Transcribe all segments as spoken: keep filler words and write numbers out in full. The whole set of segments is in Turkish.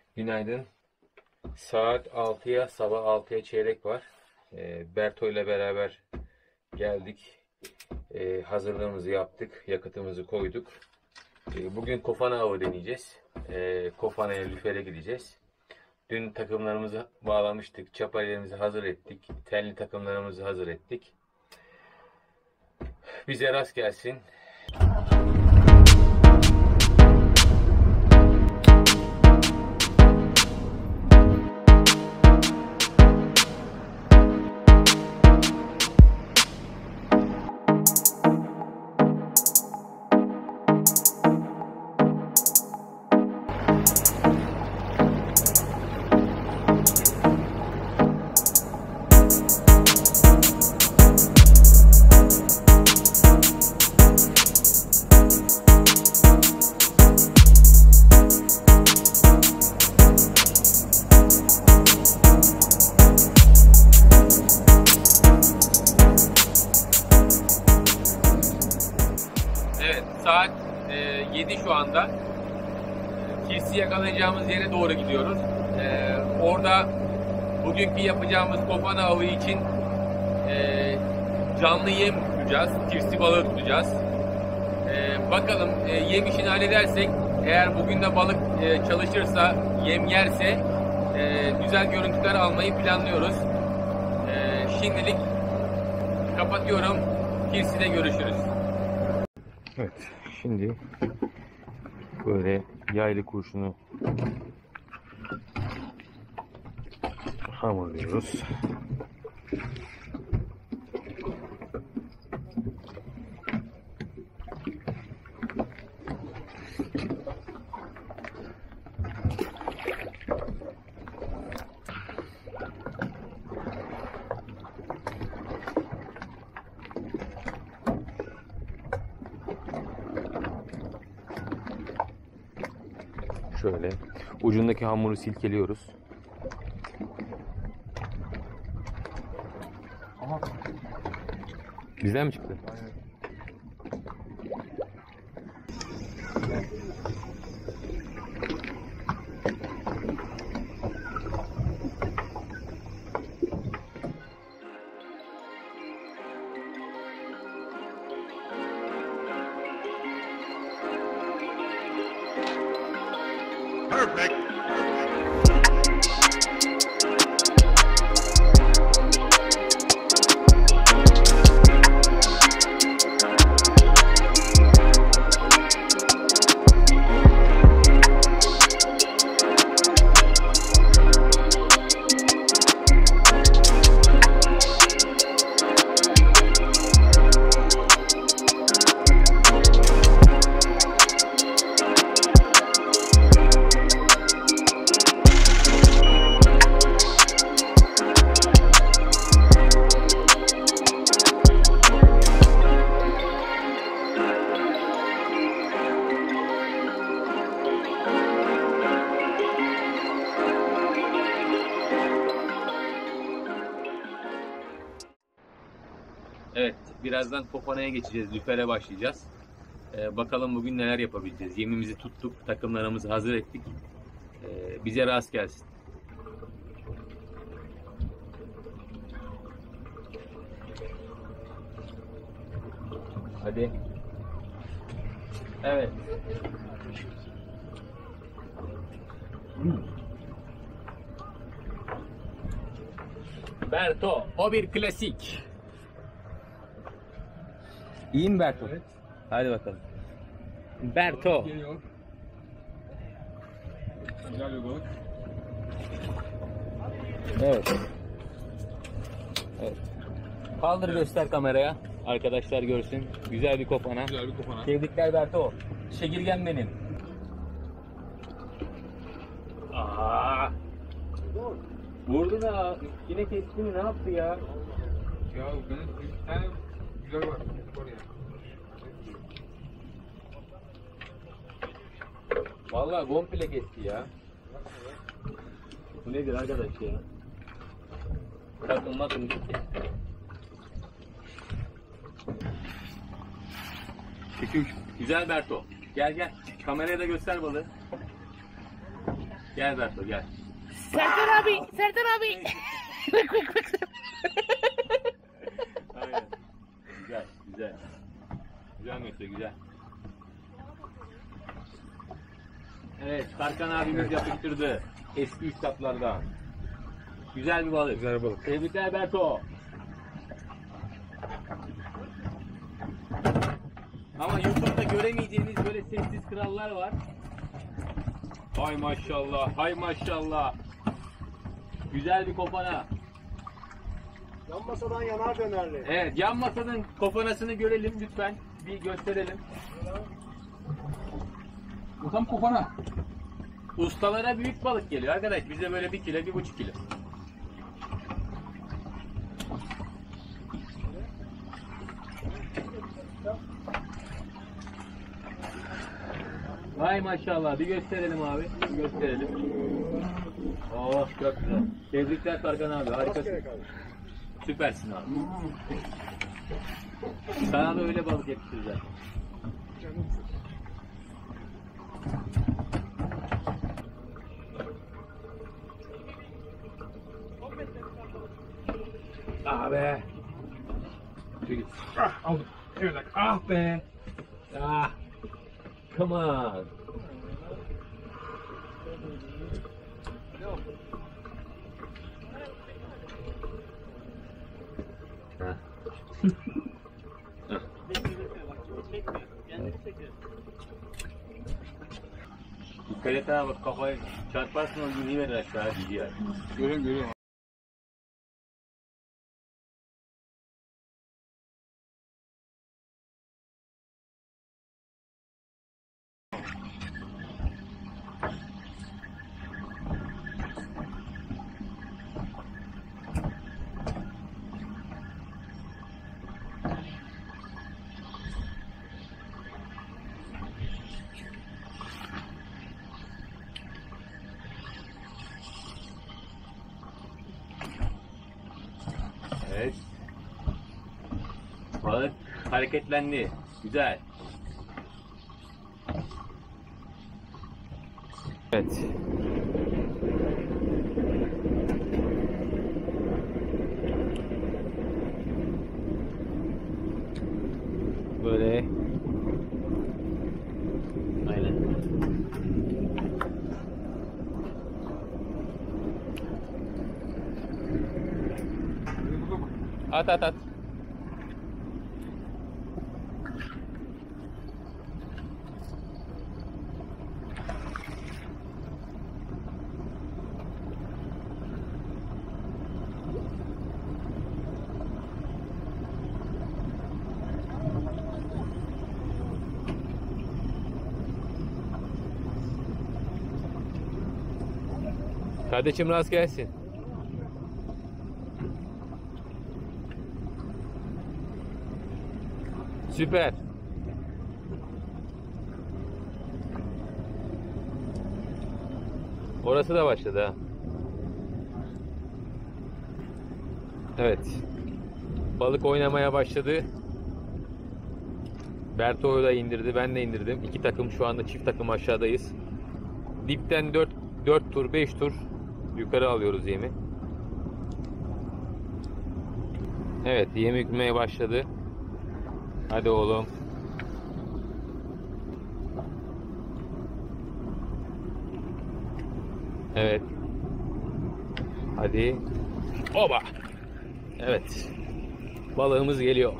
Günaydın. Saat altıya, sabah altıya çeyrek var. E, Berto ile beraber geldik. E, hazırlığımızı yaptık. Yakıtımızı koyduk. E, bugün Kofana avı deneyeceğiz. E, Kofana'ya, lüfere gideceğiz. Dün takımlarımızı bağlamıştık. Çapalarımızı hazır ettik. Telli takımlarımızı hazır ettik. Bize rast gelsin. Saat e, yedi şu anda. Kirsi yakalayacağımız yere doğru gidiyoruz. E, orada bugünkü yapacağımız Kofana avı için e, canlı yem tutacağız. Kirsi balığı tutacağız. E, bakalım e, yem işini halledersek, eğer bugün de balık e, çalışırsa, yem yerse e, güzel görüntüler almayı planlıyoruz. E, şimdilik kapatıyorum. Kirsi'de görüşürüz. Evet, şimdi böyle yaylı kurşunu hamurluyoruz. Şöyle ucundaki hamuru silkeliyoruz. Aha. Bizden mi çıktı? Aynen. Perfect. Evet, birazdan Kofana'ya geçeceğiz, lüfere başlayacağız. Ee, bakalım bugün neler yapabileceğiz. Yemimizi tuttuk, takımlarımızı hazır ettik. Ee, bize rast gelsin. Hadi. Evet. Berto, o bir klasik. İyi mi Berto? Evet. Hadi bakalım. Berto. Geliyor. Güzel bir balık. Evet. Evet. Kaldır, evet. Göster kameraya. Arkadaşlar görsün. Güzel bir Kofana. Güzel bir Kofana. Tebrikler Berto. Çekirgen benim. Aa. Vurdu da yine kesti mi? Ne yaptı ya? Ya benim bir tane güzel var. Var ya. Vallahi komple kesti ya. Bu nedir arkadaş ya? Takım makım gitti. Çekiyorum. Güzel Berto. Gel gel. Kameraya da göster balığı. Gel Berto gel. Serkan abi, Serkan abi. Bak bak bak. Aynen. Güzel, güzel. Güzel Mesut, güzel. Evet, Tarkan abimiz yapıştırdı. Eski üstadlardan. Güzel bir balık. Güzel balık. Tebrikler Berto. Ama YouTube'da göremeyeceğiniz böyle sessiz krallar var. Hay maşallah, hay maşallah. Güzel bir kopana. Yan masadan yanar dönerli. Evet, yan masanın kopanasını görelim lütfen. Bir gösterelim. Bu tam kopana. Ustalara büyük balık geliyor arkadaş. Bize böyle bir kilo, bir buçuk kilo. Vay maşallah. Bir gösterelim abi. Bir gösterelim. Oh çok güzel. Tebrikler Tarkan abi. Harikasın. Süpersin abi. Sana da öyle balık yakıştıracağız. Ah be. Çekil. Ah aldım. Evet bak. Ah be. Ah. Come on. Heh. Dikkat et ha bak kafayı çarparsın o yüzüğü verir aşağı gidiyor. Görüyorum görüyorum. Evet. Balık hareketlendi. Güzel. Evet. Böyle. Aynen. At at at. Kardeşim rast gelsin. Süper. Orası da başladı ha. Evet. Balık oynamaya başladı. Berto'yu da indirdi. Ben de indirdim. İki takım şu anda çift takım aşağıdayız. Dipten dört dört tur beş tur yukarı alıyoruz yemi. Evet, yem yüklemeye başladı. Hadi oğlum. Evet. Hadi. Oba. Evet. Balığımız geliyor.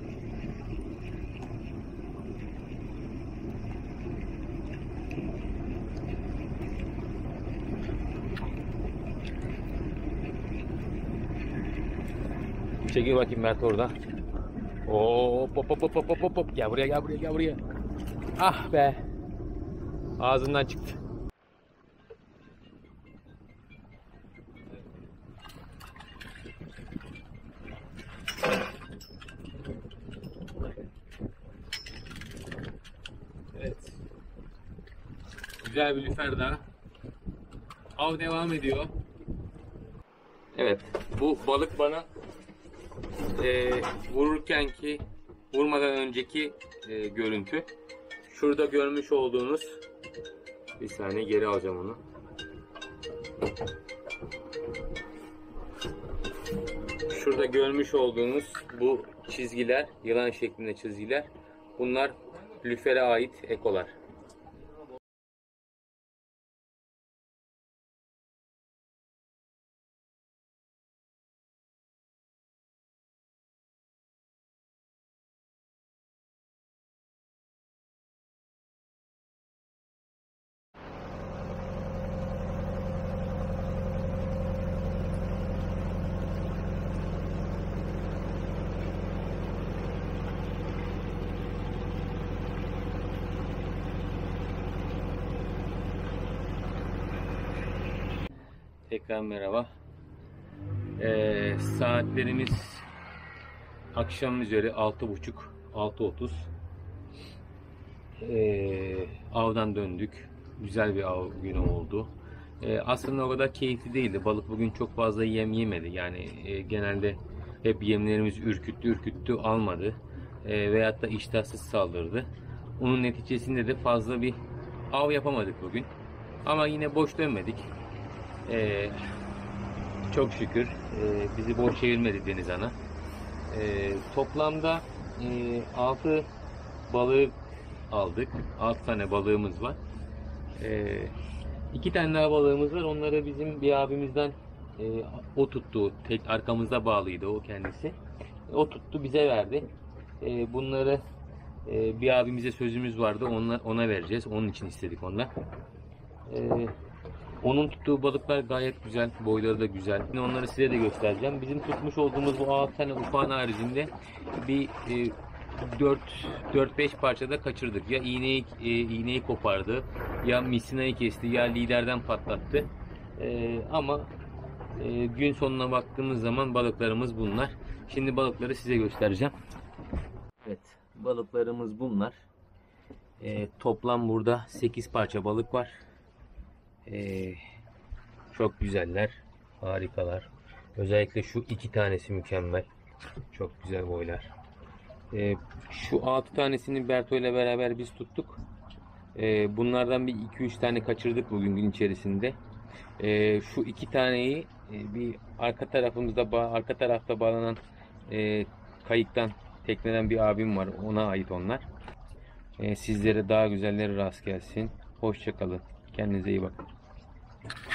Çekil bakayım Mert orada. Hop hop hop hop hop hop hop. Gel buraya gel buraya gel buraya. Ah be. Ağzından çıktı. Evet. Güzel bir lüfer daha. Av devam ediyor. Evet. Bu balık bana e, vururken ki vurmadan önceki e, görüntü. Şurada görmüş olduğunuz, bir saniye geri alacağım onu. Şurada görmüş olduğunuz bu çizgiler, yılan şeklinde çizgiler, bunlar lüfere ait ekolar. Tekrar merhaba. Ee, saatlerimiz akşam üzeri altı buçuk altı otuz. Ee, avdan döndük. Güzel bir av günü oldu. Ee, aslında o kadar keyifli değildi. Balık bugün çok fazla yem yemedi. Yani e, genelde hep yemlerimiz ürküttü ürküttü almadı. E, veyahut da iştahsız saldırdı. Onun neticesinde de fazla bir av yapamadık bugün. Ama yine boş dönmedik. Ee, çok şükür e, bizi boş çevirmedi deniz ana. E, toplamda e, altı balık aldık. altı tane balığımız var. E, iki tane daha balığımız var. Onları bizim bir abimizden e, o tuttu. Tek arkamızda bağlıydı o kendisi. O tuttu bize verdi. E, bunları e, bir abimize sözümüz vardı. Ona, ona vereceğiz. Onun için istedik ondan. E, Onun tuttuğu balıklar gayet güzel. Boyları da güzel. Yine onları size de göstereceğim. Bizim tutmuş olduğumuz bu altı tane ufağın haricinde bir e, dört beş parçada kaçırdık. Ya iğneyi, e, iğneyi kopardı, ya misinayı kesti, ya liderden patlattı. E, ama e, gün sonuna baktığımız zaman balıklarımız bunlar. Şimdi balıkları size göstereceğim. Evet, balıklarımız bunlar. E, toplam burada sekiz parça balık var. Ee, çok güzeller, harikalar. Özellikle şu iki tanesi mükemmel, çok güzel boylar. Ee, şu altı tanesini Berto ile beraber biz tuttuk. Ee, bunlardan bir iki üç tane kaçırdık bugün gün içerisinde. Ee, şu iki taneyi e, bir arka tarafımızda arka tarafta bağlanan e, kayıktan tekneden bir abim var, ona ait onlar. Ee, sizlere daha güzelleri rast gelsin. Hoşça kalın. Kendinize iyi bakın.